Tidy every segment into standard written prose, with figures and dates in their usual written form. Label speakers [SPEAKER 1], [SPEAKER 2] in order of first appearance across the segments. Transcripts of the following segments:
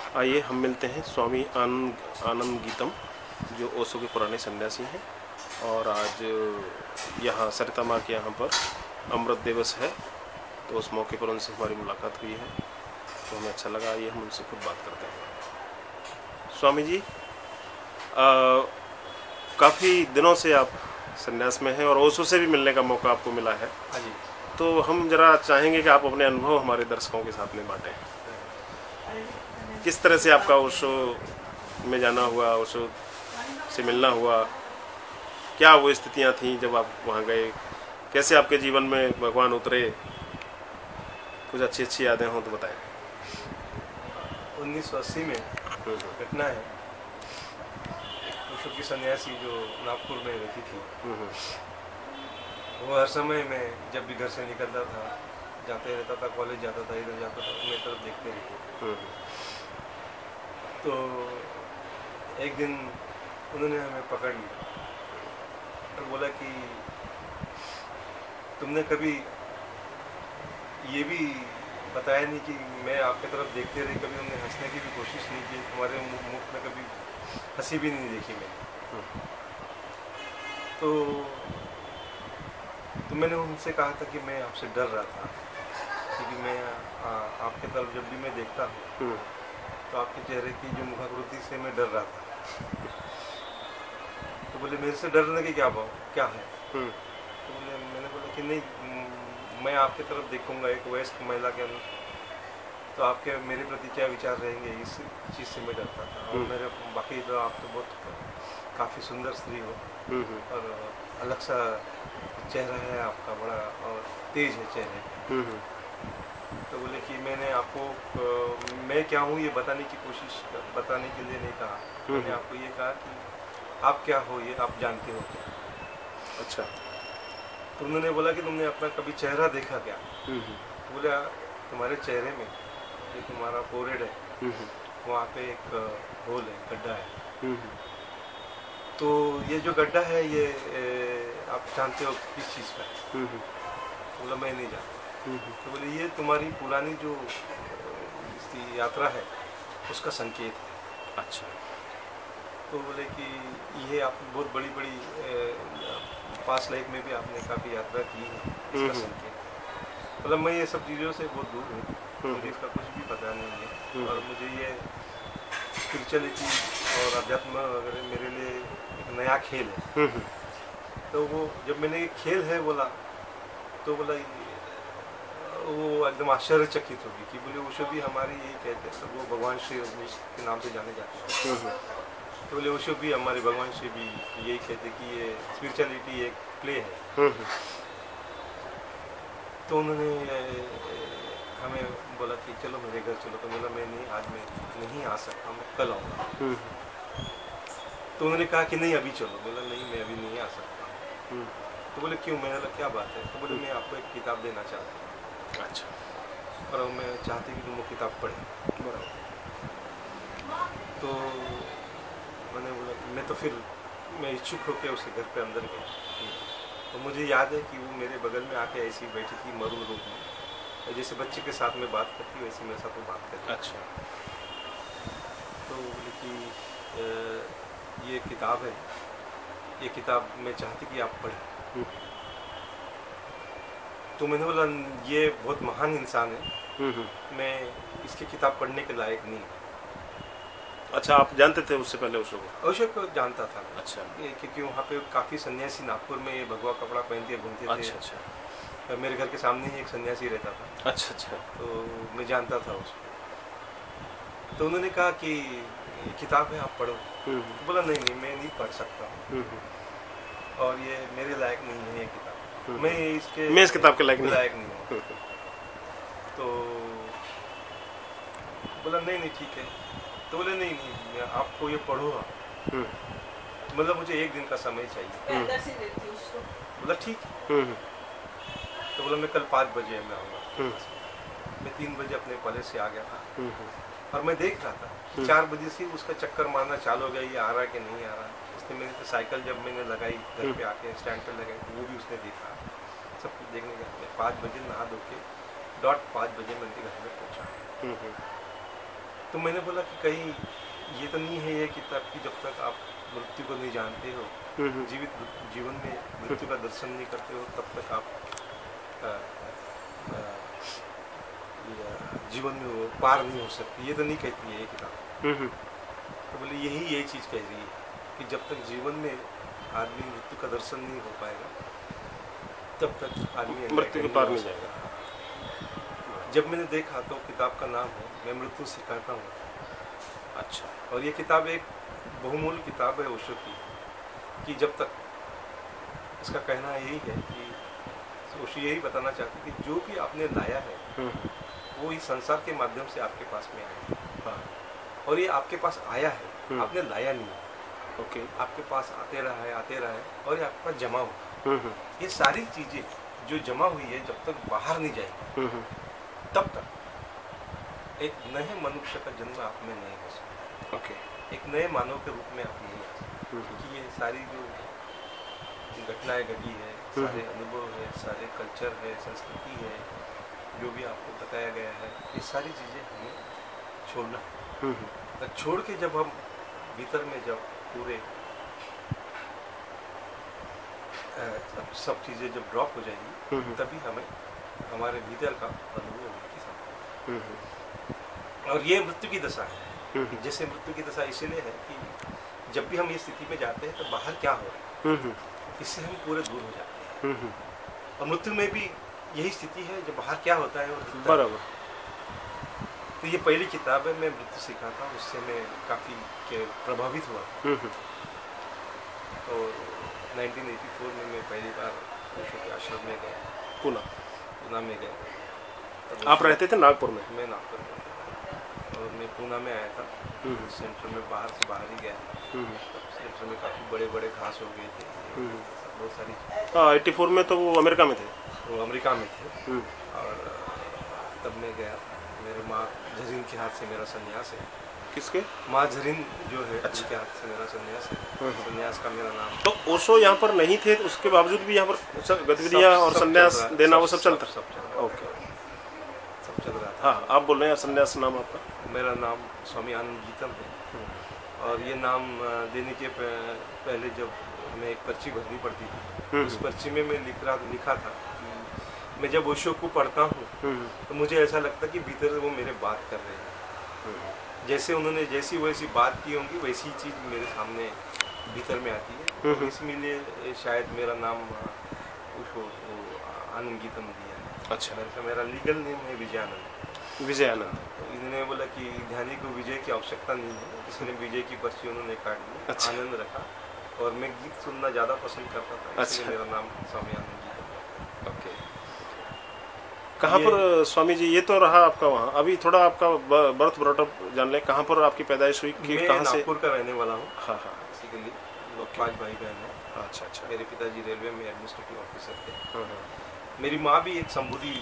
[SPEAKER 1] आइए हम मिलते हैं स्वामी आनंद गीतम, जो ओशो के पुराने सन्यासी हैं। और आज यहाँ सरिता माँ के यहाँ पर अमृत दिवस है, तो उस मौके पर उनसे हमारी मुलाकात हुई है, तो हमें अच्छा लगा। आइए हम उनसे खुद बात करते हैं। स्वामी जी, काफ़ी दिनों से आप संन्यास में हैं और ओशो से भी मिलने का मौका आपको मिला है।
[SPEAKER 2] हाँ जी।
[SPEAKER 1] तो हम जरा चाहेंगे कि आप अपने अनुभव हमारे दर्शकों के साथ में बांटें। किस तरह से आपका ओशो में जाना हुआ, ओशो से मिलना हुआ, क्या वो स्थितियां थीं जब आप वहाँ गए, कैसे आपके जीवन में भगवान उतरे, कुछ अच्छी अच्छी यादें हों तो बताएं।
[SPEAKER 2] 1980 में घटना है। ओशो की सन्यासी जो नागपुर में रहती थी, वो हर समय मैं जब भी घर से निकलता था, जाते रहता था, कॉलेज जाता था, इधर जाता था, मेरी तरफ देखते रहते। तो एक दिन उन्होंने हमें पकड़ लिया और बोला कि तुमने कभी ये भी बताया नहीं कि मैं आपकी तरफ देखते रही, कभी हमने हंसने की भी कोशिश नहीं की, तुम्हारे मुख में कभी हंसी भी नहीं देखी मैंने। तो मैंने उनसे कहा था कि मैं आपसे डर रहा था, क्योंकि मैं आपके तरफ जब भी मैं देखता हूँ तो आपके चेहरे की जो मुखाकृति से मैं डर रहा था। तो बोले मेरे से डरने की क्या है। तो बोले, मैंने बोला कि नहीं, मैं आपकी तरफ देखूंगा एक वयस्क महिला के अंदर, तो आपके मेरे प्रति क्या विचार रहेंगे, इस चीज़ से मैं डरता था। और मेरे बाकी तो आप तो बहुत काफ़ी सुंदर स्त्री हो और अलग सा चेहरा है आपका, बड़ा और तेज है चेहरे। तो बोले कि मैंने आपको मैं क्या हूँ ये बताने के लिए नहीं कहा, मैंने आपको ये कहा कि आप क्या हो ये आप जानते हो क्या।
[SPEAKER 1] अच्छा।
[SPEAKER 2] तो उन्होंने बोला कि तुमने अपना कभी चेहरा देखा क्या। तो बोले तुम्हारे चेहरे में ये तुम्हारा फोरहेड है, वहाँ पे एक होल है, गड्ढा है। तो ये जो गड्ढा है ये आप जानते हो किस चीज़ का है। बोला मैं नहीं जानता। तो बोले ये तुम्हारी पुरानी जो यात्रा है उसका संकेत है।
[SPEAKER 1] अच्छा।
[SPEAKER 2] तो बोले कि ये आप बहुत बड़ी पास लाइफ में भी आपने काफ़ी यात्रा की है, इसका संकेत। मतलब मैं ये सब चीज़ों से बहुत दूर हूँ, मुझे इसका कुछ भी पता नहीं है। और मुझे ये स्पिरिचुअलिटी और अध्यात्म वगैरह मेरे लिए एक नया खेल है। तो वो जब मैंने ये खेल है बोला, तो बोला वो एकदम आश्चर्यचकित होगी कि बोले ओशो भी हमारी यही कहते हैं, वो भगवान श्री के नाम से जाने जाते हैं। तो बोले ओशो भी हमारे भगवान श्री भी यही कहते कि ये स्पिरिचुअलिटी एक प्ले है। तो उन्होंने हमें बोला कि चलो मेरे घर चलो। तो बोला मैं नहीं, आज मैं नहीं आ सकता, मैं कल आऊँगा। तो उन्होंने कहा कि नहीं अभी चलो। बोला नहीं मैं अभी नहीं आ सकता। तो बोले क्यों। मैंने बोला क्या बात है। तो बोले मैं आपको एक किताब देना चाहता हूँ।
[SPEAKER 1] अच्छा।
[SPEAKER 2] और मैं चाहती कि तुम वो किताब पढ़े। बराबर। तो मैंने बोला कि मैं तो फिर मैं इच्छुक होकर उसके घर पे अंदर गया। तो मुझे याद है कि वो मेरे बगल में आके ऐसी बैठी थी मरून रूप में, जैसे बच्चे के साथ में बात करती वैसे मेरे साथ वो बात करती।
[SPEAKER 1] अच्छा।
[SPEAKER 2] तो बोले कि ये किताब है, ये किताब मैं चाहती कि आप पढ़ें। तो मैंने बोला ये बहुत महान इंसान है, मैं इसकी किताब पढ़ने के लायक नहीं।
[SPEAKER 1] अच्छा, आप जानते थे उससे पहले ओशो को?
[SPEAKER 2] ओशो को जानता था।
[SPEAKER 1] अच्छा।
[SPEAKER 2] क्योंकि वहाँ पे काफ़ी सन्यासी नागपुर में ये भगवा कपड़ा पहन के घूमते थे।
[SPEAKER 1] अच्छा अच्छा।
[SPEAKER 2] मेरे घर के सामने ही एक सन्यासी रहता था।
[SPEAKER 1] अच्छा अच्छा।
[SPEAKER 2] तो मैं जानता था उसको। तो उन्होंने कहा कि ये किताब है आप पढ़ो। तो बोला नहीं नहीं मैं नहीं पढ़ सकता, और ये मेरे लायक नहीं है ये किताब, मैं इस किताब के लायक नहीं हूँ। तो बोला नहीं नहीं ठीक है। तो बोले नहीं नहीं आपको ये पढ़ो आप, मतलब मुझे एक दिन का समय चाहिए। बोला ठीक है। तो बोला मैं कल 5 बजे मैं आऊँगा। मैं 3 बजे अपने कॉलेज से आ गया था और मैं देख रहा था कि 4 बजे से उसका चक्कर मारना चालू हो गया, ये आ रहा है कि नहीं आ रहा। उसने मेरी साइकिल जब मैंने लगाई घर पे आके स्टैंड पे लगाई तो वो भी उसने देखा, सब कुछ देखने गया। 5 बजे नहा धो के डॉट 5 बजे मैं उनके घर में पहुँचा। तो मैंने बोला कि कहीं ये तो नहीं है ये किताब की जब तक आप मृत्यु को नहीं जानते हो, जीवन में मृत्यु का दर्शन नहीं करते हो, तब तक आप जीवन में वो पार नहीं हो सकती। ये तो नहीं कहती है ये किताब। तो बोले यही चीज़ कह रही है कि जब तक जीवन में आदमी मृत्यु का दर्शन नहीं हो पाएगा तब तक आदमी
[SPEAKER 1] मृत्यु के पार नहीं जाएगा।
[SPEAKER 2] जब मैंने देखा तो किताब का नाम है मैं मृत्यु सिखाता हूँ।
[SPEAKER 1] अच्छा।
[SPEAKER 2] और ये किताब एक बहुमूल्य किताब है ओशो की, कि जब तक इसका कहना यही है कि ओशो यही बताना चाहते कि जो भी आपने लाया है वो इस संसार के माध्यम से आपके पास में आया है। और ये आपके पास आया है, आपने लाया नहीं है।
[SPEAKER 1] ओके।
[SPEAKER 2] आपके पास आते रहा है और ये आपके पास जमा हुआ। ये सारी चीजें जो जमा हुई है जब तक बाहर नहीं जाएगी तब तक एक नए मनुष्य का जन्म आप में नहीं हो सकता।
[SPEAKER 1] ओके। एक
[SPEAKER 2] नए मानव के रूप में आप नहीं आ सकते, क्योंकि ये सारी जो घटनाएं घटी है, सारे अनुभव है, सारे कल्चर है, संस्कृति है, जो भी आपको बताया गया है, ये सारी चीजें हमें छोड़ना। छोड़ के जब हम भीतर में जब पूरे सब चीजें जब ड्रॉप हो जाएंगी तभी हमें हमारे भीतर का अनुभव होने की संभावना। और ये मृत्यु की दशा है। जैसे मृत्यु की दशा इसीलिए है कि जब भी हम इस स्थिति में जाते हैं तो बाहर क्या हो रहा है इससे हम पूरे दूर हो जाते हैं। और मृत्यु में भी यही स्थिति है, जब बाहर क्या होता है वो
[SPEAKER 1] बराबर।
[SPEAKER 2] तो ये पहली किताब है, मैं मृत्यु सिखाता हूँ, उससे मैं काफ़ी प्रभावित हुआ। और 1984 में मैं पहली बार ओशो के आश्रम में गया, पूना में गया।
[SPEAKER 1] आप रहते थे नागपुर में?
[SPEAKER 2] मैं नागपुर में, और मैं पूना में आया था। सेंटर में बाहर से बाहर ही गया। सेंटर में काफ़ी बड़े बड़े घास हो गए थे, बहुत सारी।
[SPEAKER 1] 84 में तो वो अमेरिका में थे?
[SPEAKER 2] वो अमेरिका में थे। और तब मैं गया, मेरे माँ झरीन के हाथ से मेरा संन्यास है।
[SPEAKER 1] किसके?
[SPEAKER 2] माँ झरीन जो है, अच्छा, के हाथ से मेरा संन्यास है। संन्यास का मेरा नाम।
[SPEAKER 1] तो ओशो यहाँ पर नहीं थे, तो उसके बावजूद भी यहाँ पर गतिविधियाँ और संन्यास देना वो सब चलता?
[SPEAKER 2] सब चल रहा।
[SPEAKER 1] ओके,
[SPEAKER 2] सब चल रहा था।
[SPEAKER 1] हाँ, आप बोल रहे हैं संन्यास नाम आपका?
[SPEAKER 2] मेरा नाम स्वामी आनंद गीतम है। और ये नाम देने के पहले जब हमें एक पर्ची भरनी पड़ती थी, उस पर्ची में मैं लिखा था कि मैं जब ओशो को पढ़ता हूँ तो मुझे ऐसा लगता कि भीतर वो मेरे बात कर रहे हैं। जैसे उन्होंने जैसी वैसी बात की होंगी वैसी चीज़ मेरे सामने भीतर में आती है। तो इसलिए शायद मेरा नाम उसको आनंद गीतम दिया है।
[SPEAKER 1] अच्छा।
[SPEAKER 2] मेरा लीगल नेम है विजय आनंद। तो इन्होंने बोला कि ध्यानी को विजय की आवश्यकता नहीं है, इसलिए विजय की पर्ची उन्होंने काट दी। अच्छा। आनंद रखा। और मैं गीत सुनना ज़्यादा पसंद करता था, इसलिए मेरा नाम स्वामी आनंद गीतम।
[SPEAKER 1] ओके। कहाँ पर स्वामी जी? ये तो रहा आपका वहाँ। अभी थोड़ा आपका बर्थ ब्रॉटअप जान लें, कहाँ पर आपकी पैदाइश हुई?
[SPEAKER 2] मैं
[SPEAKER 1] कहाँ से?
[SPEAKER 2] नागपुर का रहने वाला हूँ।
[SPEAKER 1] हाँ हाँ।
[SPEAKER 2] बेसिकली 5 भाई बहन हैं।
[SPEAKER 1] अच्छा अच्छा।
[SPEAKER 2] मेरे पिताजी रेलवे में एडमिनिस्ट्रेटिव ऑफिसर थे। मेरी माँ भी एक संबुद्धि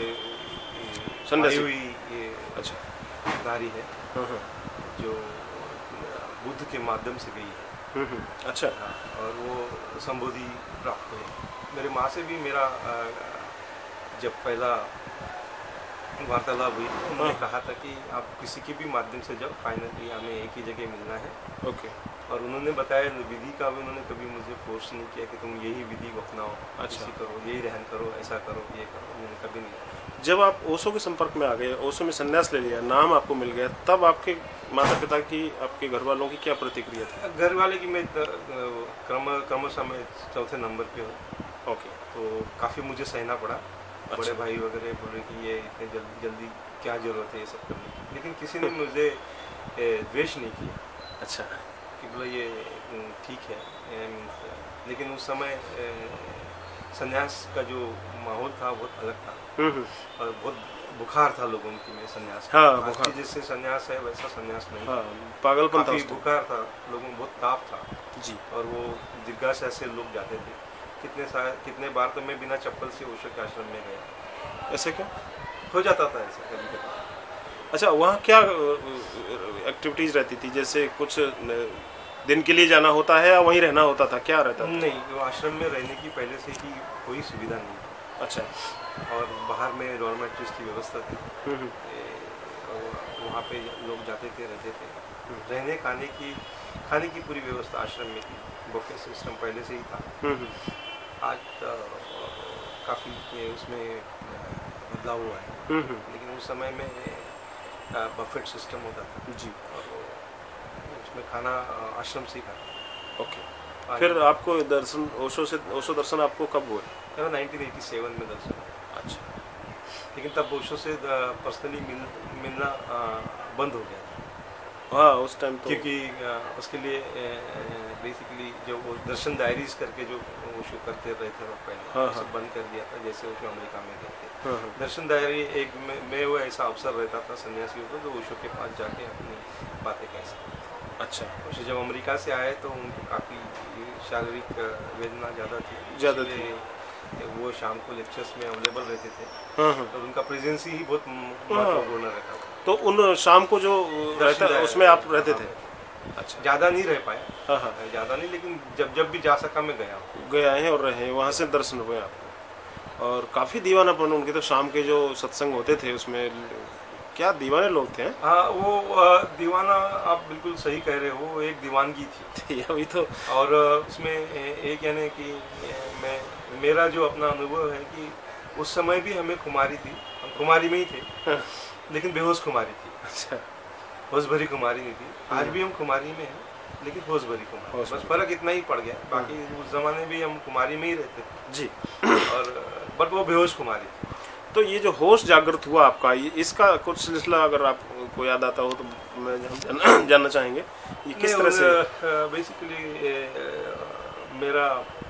[SPEAKER 2] हुई
[SPEAKER 1] अच्छा
[SPEAKER 2] नारी है, जो बुद्ध के माध्यम से गई है।
[SPEAKER 1] अच्छा।
[SPEAKER 2] हाँ, और वो संबोधि प्राप्त हुई। मेरे माँ से भी मेरा जब पहला वार्तालाप हुई तो उन्होंने कहा था कि आप किसी के भी माध्यम से जब फाइनली हमें एक ही जगह मिलना है।
[SPEAKER 1] ओके।
[SPEAKER 2] और उन्होंने बताया विधि का भी, उन्होंने कभी मुझे फोर्स नहीं किया कि तुम यही विधि अपनाओ,
[SPEAKER 1] अच्छा
[SPEAKER 2] करो, यही रहन करो, ऐसा करो, ये करो, उन्होंने कभी नहीं।
[SPEAKER 1] जब आप ओशो के संपर्क में आ गए, ओशो में संन्यास ले लिया, नाम आपको मिल गया, तब आपके माता पिता की, आपके घर वालों की क्या प्रतिक्रिया थी?
[SPEAKER 2] घर वाले की मैं क्रमशः मैं चौथे नंबर पे हूँ।
[SPEAKER 1] ओके।
[SPEAKER 2] तो काफ़ी मुझे सहना पड़ा।
[SPEAKER 1] अच्छा।
[SPEAKER 2] बड़े भाई वगैरह बोले कि ये इतने जल्दी क्या ज़रूरत है ये सब करने की, लेकिन किसी ने मुझे द्वेष नहीं किया। अच्छा। कि बोला ये ठीक है। लेकिन उस समय संन्यास का जो माहौल था बहुत अलग था। और बहुत बुखार था लोगों की में संन्यास।
[SPEAKER 1] हाँ, बुखार।
[SPEAKER 2] जैसे संन्यास है वैसा संन्यास नहीं।
[SPEAKER 1] हाँ, पागलपन था।
[SPEAKER 2] बुखार था, लोगों में बहुत ताप था
[SPEAKER 1] जी। और
[SPEAKER 2] वो जिज्ञासा से लोग जाते थे। कितने बार तो मैं बिना चप्पल से ओशो के आश्रम में गया।
[SPEAKER 1] ऐसे क्यों
[SPEAKER 2] हो जाता था ऐसा कभी कभी।
[SPEAKER 1] अच्छा, वहाँ क्या एक्टिविटीज रहती थी? जैसे कुछ दिन के लिए जाना होता है या वहीं रहना होता था, क्या रहता था?
[SPEAKER 2] नहीं, वो आश्रम में रहने की पहले से ही कोई सुविधा नहीं थी।
[SPEAKER 1] अच्छा।
[SPEAKER 2] और बाहर में डॉर्मेट्रीज की व्यवस्था थी। वहाँ पे लोग जाते थे, रहते थे। रहने खाने की पूरी व्यवस्था आश्रम में थी। बुफे सिस्टम पहले से ही था। आज तो काफ़ी उसमें बदलाव हुआ है, लेकिन उस समय में बफेट सिस्टम होता था
[SPEAKER 1] जी,
[SPEAKER 2] और उसमें खाना आश्रम से ही खाता।
[SPEAKER 1] ओके। फिर आपको दर्शन ओशो दर्शन आपको कब हुए?
[SPEAKER 2] 1987 में दर्शन।
[SPEAKER 1] अच्छा,
[SPEAKER 2] लेकिन तब ओशो से पर्सनली मिलना बंद हो गया था।
[SPEAKER 1] हाँ उस टाइम तो,
[SPEAKER 2] क्योंकि उसके लिए बेसिकली जो वो दर्शन डायरीज करके जो ओशो करते रहे थे वो पहले,
[SPEAKER 1] हाँ,
[SPEAKER 2] उसे बंद कर दिया था। जैसे ओशो अमेरिका में गए थे,
[SPEAKER 1] हाँ, हाँ,
[SPEAKER 2] दर्शन डायरी एक में वो ऐसा अवसर रहता था सन्यासियों को, तो ओशो के पास जाके अपनी बातें कह सकते थे।
[SPEAKER 1] अच्छा।
[SPEAKER 2] ओशो जब अमेरिका से आए तो उनको काफ़ी शारीरिक वेदना ज़्यादा थी, वो शाम को लेक्चर्स में अवेलेबल रहते थे।
[SPEAKER 1] हाँ, हाँ,
[SPEAKER 2] तो उनका प्रेजेंस ही बहुत महत्वपूर्ण रहता था।
[SPEAKER 1] तो उन शाम को जो रहता उसमें आप रहते थे? अच्छा,
[SPEAKER 2] ज़्यादा नहीं रह पाया।
[SPEAKER 1] हाँ, हाँ,
[SPEAKER 2] ज़्यादा नहीं, लेकिन जब भी जा सका मैं गया
[SPEAKER 1] हैं और रहे, वहाँ से दर्शन हुए आपको। और काफ़ी दीवानापन उनके तो, शाम के जो सत्संग होते थे उसमें क्या दीवाने लोग थे।
[SPEAKER 2] हाँ, वो दीवाना, आप बिल्कुल सही कह रहे हो, एक दीवानगी थी
[SPEAKER 1] अभी तो।
[SPEAKER 2] और उसमें एक यानी कि मेरा जो अपना अनुभव है कि उस समय भी हमें खुमारी थी, हम खुमारी में ही थे, लेकिन बेहोश खुमारी थी।
[SPEAKER 1] अच्छा,
[SPEAKER 2] होश भरी खुमारी नहीं थी। आज भी हम खुमारी में हैं, लेकिन होश भरी खुमारी, बस फर्क इतना ही पड़ गया। बाकी उस जमाने भी हम खुमारी में ही रहते थे
[SPEAKER 1] जी,
[SPEAKER 2] और बट वो बेहोश खुमारी थी।
[SPEAKER 1] तो ये जो होश जागृत हुआ आपका, ये इसका कुछ सिलसिला अगर आपको याद आता हो तो हम जानना चाहेंगे, ये किस तरह से?
[SPEAKER 2] बेसिकली मेरा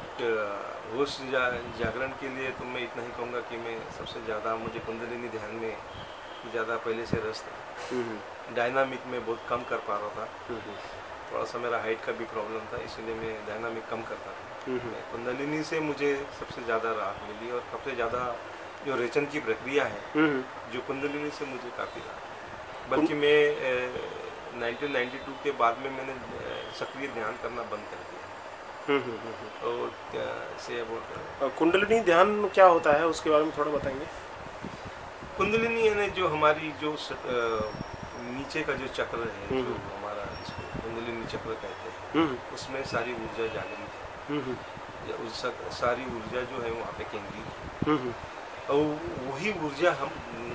[SPEAKER 2] होश जागरण के लिए तो मैं इतना ही कहूँगा कि मैं सबसे ज़्यादा, मुझे कुंडलिनी ध्यान में ज़्यादा पहले से रस था। डायनामिक में बहुत कम कर पा रहा था, थोड़ा सा मेरा हाइट का भी प्रॉब्लम था, इसलिए मैं डायनामिक कम करता था। कुंडलिनी से मुझे सबसे ज़्यादा राहत मिली और सबसे ज़्यादा जो रेचन की प्रक्रिया है जो कुंडलिनी से मुझे काफ़ी राहत। बल्कि मैं 1992 के बाद में मैंने सक्रिय ध्यान करना बंद कर दिया। और
[SPEAKER 1] कुंडलिनी ध्यान क्या होता है, उसके बारे में थोड़ा बताएंगे?
[SPEAKER 2] कुंडलिनी यानी जो हमारी जो नीचे का जो चक्र है, जो हमारा, जिसको कुंडलिनी चक्र कहते हैं, उसमें सारी ऊर्जा जागृत है। उस सारी ऊर्जा जो है वहाँ पे केंद्रित है, और वही ऊर्जा हम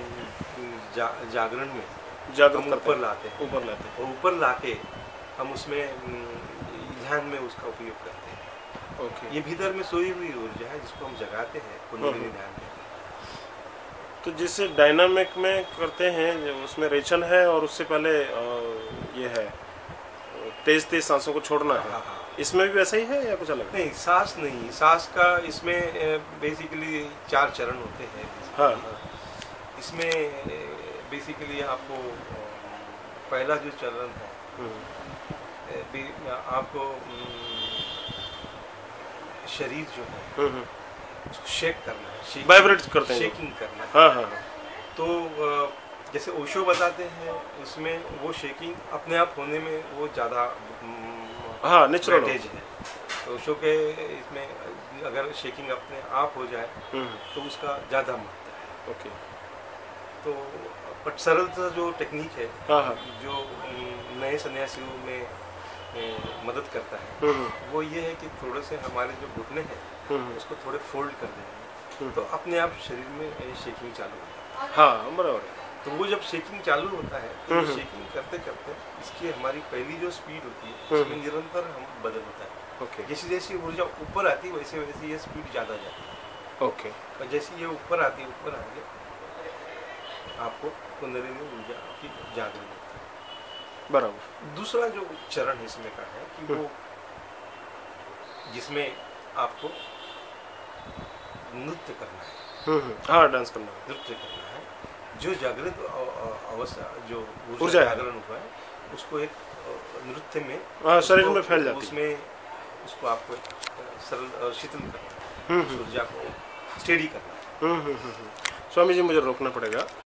[SPEAKER 2] जागरण में ऊपर लाते हैं, और ऊपर लाके हम उसमें ध्यान में उसका उपयोग करते हैं।
[SPEAKER 1] ओके।
[SPEAKER 2] ये भीतर में सोई हुई ऊर्जा है जिसको हम जगाते हैं कुंडलिनी ध्यान में।
[SPEAKER 1] तो जिससे डायनामिक में करते हैं उसमें रेचन है, और उससे पहले ये है तेज सांसों को छोड़ना है।
[SPEAKER 2] हाँ, हाँ।
[SPEAKER 1] इसमें भी वैसा ही है या कुछ अलग?
[SPEAKER 2] नहीं, सांस नहीं, सांस का इसमें बेसिकली 4 चरण होते हैं।
[SPEAKER 1] हाँ,
[SPEAKER 2] इसमें बेसिकली आपको पहला जो चरण है, आपको शरीर जो है उसको शेक करना है,
[SPEAKER 1] वाइब्रेट करते हैं,
[SPEAKER 2] शेकिंग करना है।
[SPEAKER 1] हाँ, हाँ।
[SPEAKER 2] तो जैसे ओशो बताते हैं, उसमें वो शेकिंग अपने आप होने में वो ज़्यादा
[SPEAKER 1] नेचुरल
[SPEAKER 2] है। तो ओशो के इसमें अगर शेकिंग अपने आप हो जाए तो उसका ज़्यादा महत्व है।
[SPEAKER 1] ओके।
[SPEAKER 2] तो बट सरल जो टेक्निक है,
[SPEAKER 1] हाँ,
[SPEAKER 2] जो नए सन्यासियों में मदद करता है, वो ये है कि थोड़े से हमारे जो घुटने हैं उसको थोड़े फोल्ड कर देंगे, तो अपने आप शरीर में शेकिंग चालू होता है।
[SPEAKER 1] हाँ, बराबर।
[SPEAKER 2] तो वो जब शेकिंग चालू होता है, तो शेकिंग करते करते इसकी हमारी पहली जो स्पीड होती है उसमें निरंतर हम बदल होता है।
[SPEAKER 1] ओके।
[SPEAKER 2] जैसी जैसी ऊर्जा ऊपर आती है वैसे वैसे ये स्पीड ज़्यादा जाती है।
[SPEAKER 1] ओके।
[SPEAKER 2] और जैसे ये ऊपर आती है, ऊपर आगे आपको कुंडलिनी ऊर्जा की जागृत होती है।
[SPEAKER 1] बराबर।
[SPEAKER 2] दूसरा जो चरण इसमें का है कि वो जिसमें आपको नृत्य करना है।
[SPEAKER 1] हाँ, डांस करना है,
[SPEAKER 2] नृत्य करना है। जो जागृत अवस्था, जो
[SPEAKER 1] ऊर्जा
[SPEAKER 2] जागरण हुआ है, उसको एक नृत्य में
[SPEAKER 1] शरीर में फैल जाती है।
[SPEAKER 2] उसमें उसको आपको सरल शीतल करना है, उस ऊर्जा को स्टेडी करना है।
[SPEAKER 1] स्वामी जी, मुझे रोकना पड़ेगा।